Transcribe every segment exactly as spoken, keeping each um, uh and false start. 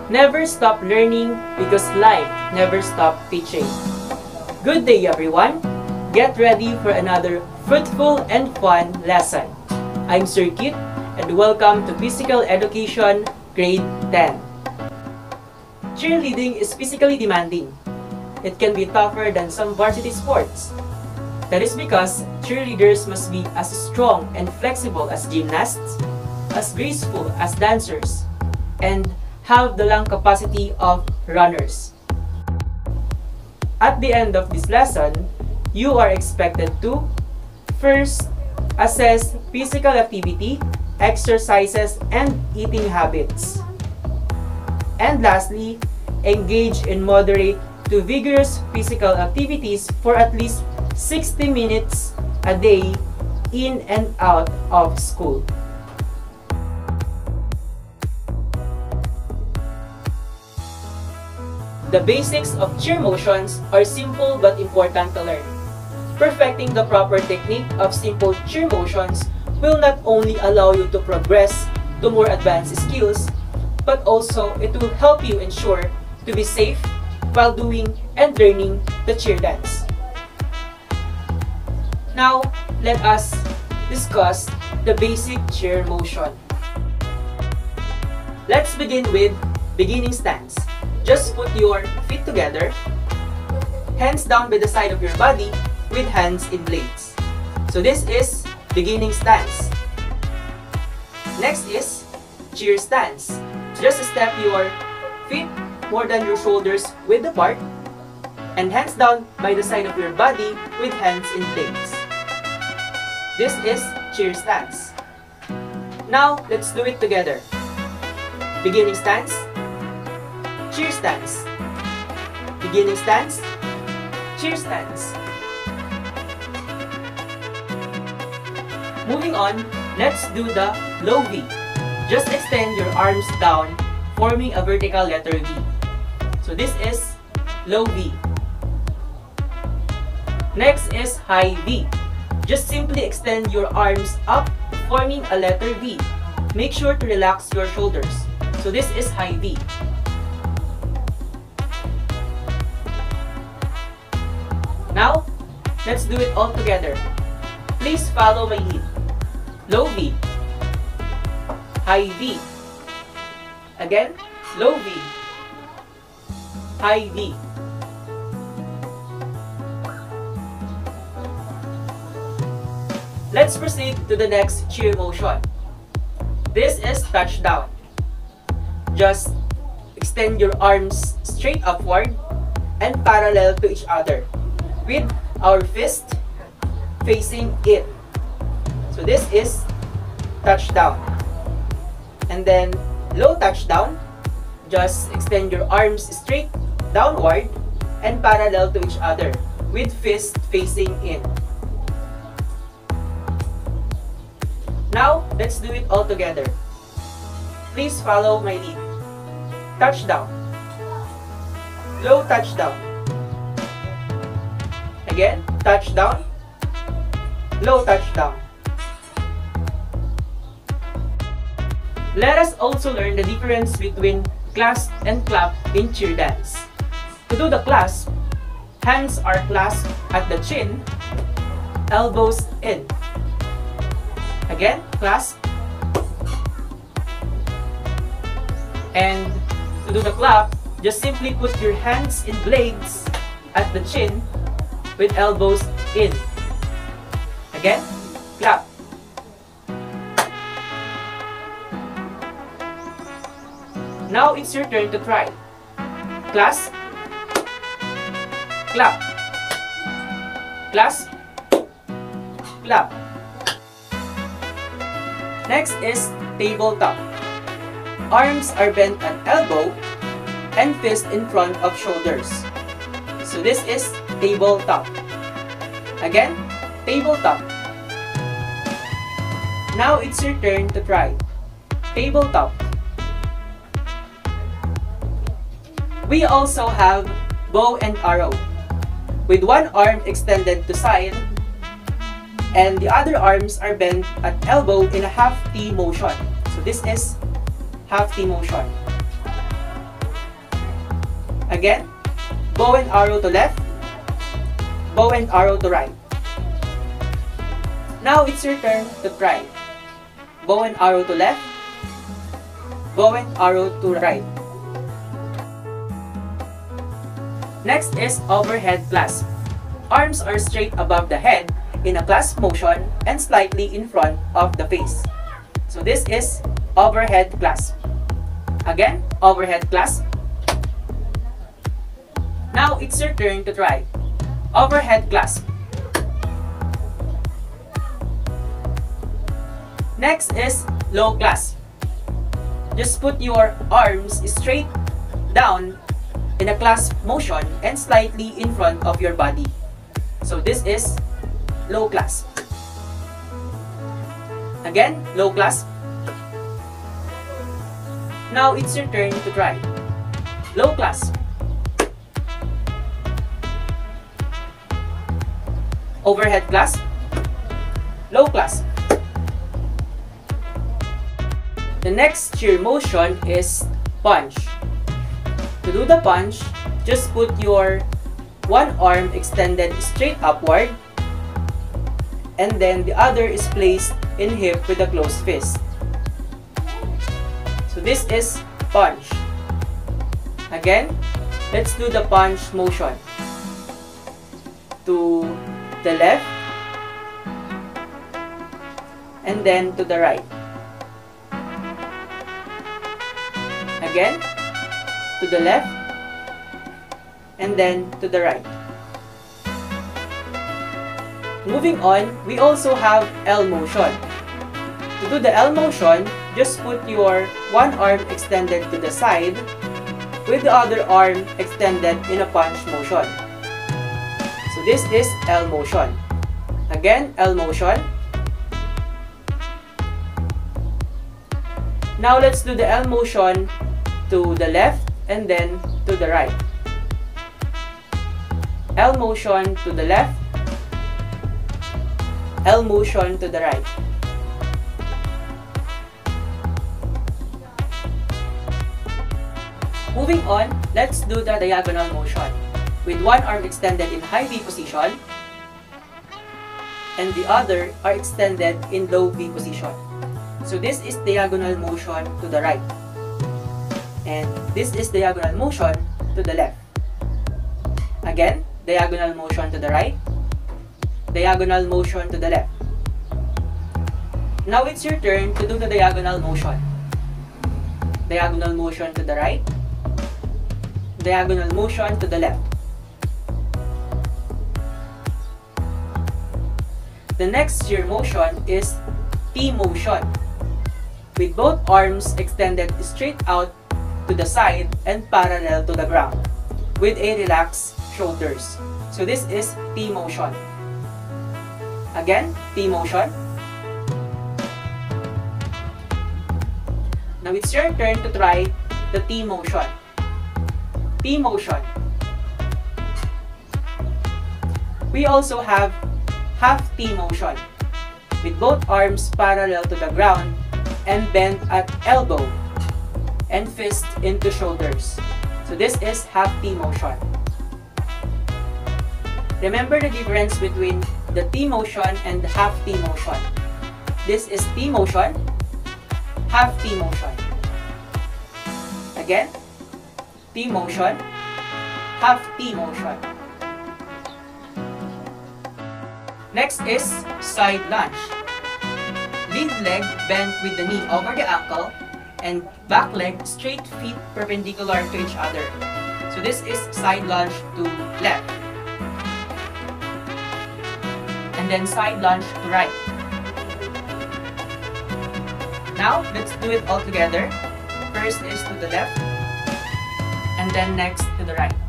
Never stop learning because life never stops teaching. Good day everyone! Get ready for another fruitful and fun lesson. I'm Sir Kit and welcome to Physical Education Grade ten. Cheerleading is physically demanding. It can be tougher than some varsity sports. That is because cheerleaders must be as strong and flexible as gymnasts, as graceful as dancers, and have the lung capacity of runners. At the end of this lesson, you are expected to first assess physical activity, exercises, and eating habits. And lastly, engage in moderate to vigorous physical activities for at least sixty minutes a day in and out of school. The basics of cheer motions are simple but important to learn. Perfecting the proper technique of simple cheer motions will not only allow you to progress to more advanced skills, but also it will help you ensure to be safe while doing and learning the cheer dance. Now, let us discuss the basic cheer motion. Let's begin with beginning stance. Just put your feet together, hands down by the side of your body with hands in blades. So this is beginning stance. Next is cheer stance. Just step your feet more than your shoulders width apart and hands down by the side of your body with hands in blades. This is cheer stance. Now let's do it together. Beginning stance, cheer stance, beginning stance, cheer stance. Moving on, let's do the low V. Just extend your arms down, forming a vertical letter V. So this is low V. Next is high V. Just simply extend your arms up, forming a letter V. Make sure to relax your shoulders. So this is high V. Now, let's do it all together. Please follow my lead. Low V, high V. Again, low V, high V. Let's proceed to the next cheer motion. This is touchdown. Just extend your arms straight upward and parallel to each other, with our fist facing in. So this is touchdown. And then low touchdown, just extend your arms straight downward and parallel to each other with fist facing in. Now, let's do it all together. Please follow my lead. Touchdown. Low touchdown. Again, touchdown, low touchdown. Let us also learn the difference between clasp and clap in cheer dance. To do the clasp, hands are clasped at the chin, elbows in. Again, clasp. And to do the clap, just simply put your hands in blades at the chin with elbows in. Again, clap. Now it's your turn to try. Clasp, clap, clasp, clap. Next is tabletop. Arms are bent at elbow and fist in front of shoulders. So this is tabletop. Again, tabletop. Now it's your turn to try. Tabletop. We also have bow and arrow, with one arm extended to side and the other arms are bent at elbow in a half T motion. So this is half T motion. Again, bow and arrow to left, bow and arrow to right. Now it's your turn to try. Bow and arrow to left, bow and arrow to right. Next is overhead clasp. Arms are straight above the head in a clasp motion and slightly in front of the face. So this is overhead clasp. Again, overhead clasp. Now it's your turn to try. Overhead clasp. Next is low clasp. Just put your arms straight down in a clasp motion and slightly in front of your body. So this is low clasp. Again, low clasp. Now it's your turn to try. Low clasp. Overhead clasp. Low clasp. The next cheer motion is punch. To do the punch, just put your one arm extended straight upward and then the other is placed in hip with a closed fist. So this is punch. Again, let's do the punch motion. To the left and then to the right. Again, to the left and then to the right. Moving on, we also have L motion. To do the L motion, just put your one arm extended to the side with the other arm extended in a punch motion. So this is L motion. Again, L motion. Now let's do the L motion to the left and then to the right. L motion to the left, L motion to the right. Moving on, let's do the diagonal motion. With one arm extended in high V position and the other are extended in low V position. So this is diagonal motion to the right. And this is diagonal motion to the left. Again, diagonal motion to the right, diagonal motion to the left. Now it's your turn to do the diagonal motion. Diagonal motion to the right, diagonal motion to the left. The next cheer motion is T motion, with both arms extended straight out to the side and parallel to the ground, with a relaxed shoulders. So this is T motion. Again, T motion. Now it's your turn to try the T motion. T motion. We also have half T motion, with both arms parallel to the ground and bent at elbow and fist into shoulders. So this is half T motion. Remember the difference between the T motion and the half T motion. This is T motion, half T motion. Again, T motion, half T motion. Next is side lunge. Lead leg bent with the knee over the ankle and back leg straight, feet perpendicular to each other. So this is side lunge to left. And then side lunge to right. Now, let's do it all together. First is to the left, and then next to the right.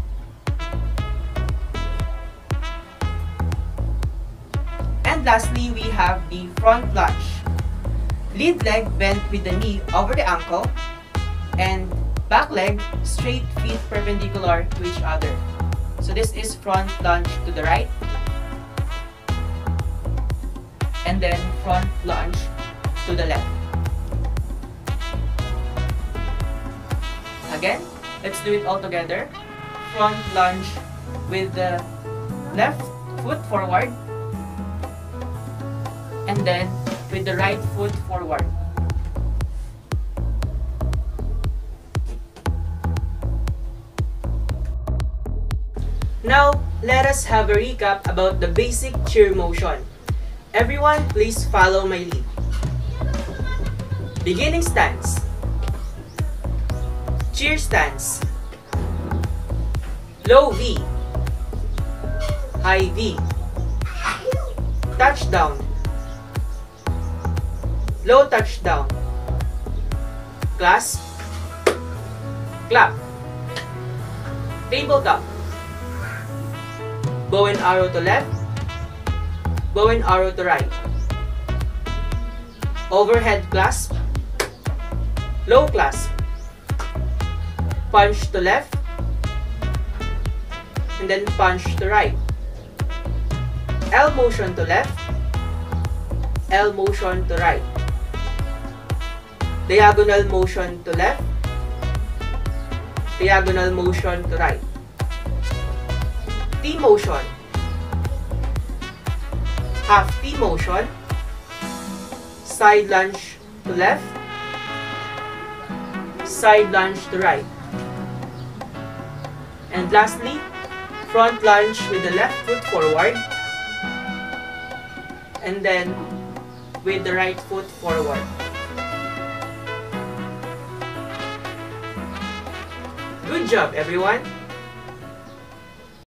And lastly, we have the front lunge. Lead leg bent with the knee over the ankle, and back leg straight, feet perpendicular to each other. So this is front lunge to the right, and then front lunge to the left. Again, Let's do it all together. Front lunge with the left foot forward. And then with the right foot forward. Now, let us have a recap about the basic cheer motion. Everyone, please follow my lead. Beginning stance. Cheer stance. Low V. High V. Touchdown. Low touchdown. Clasp. Clap. Tabletop. Bow and arrow to left. Bow and arrow to right. Overhead clasp. Low clasp. Punch to left. And then punch to right. L motion to left. L motion to right. Diagonal motion to left. Diagonal motion to right. T motion. Half T motion. Side lunge to left. Side lunge to right. And lastly, front lunge with the left foot forward. And then with the right foot forward. Good job, everyone!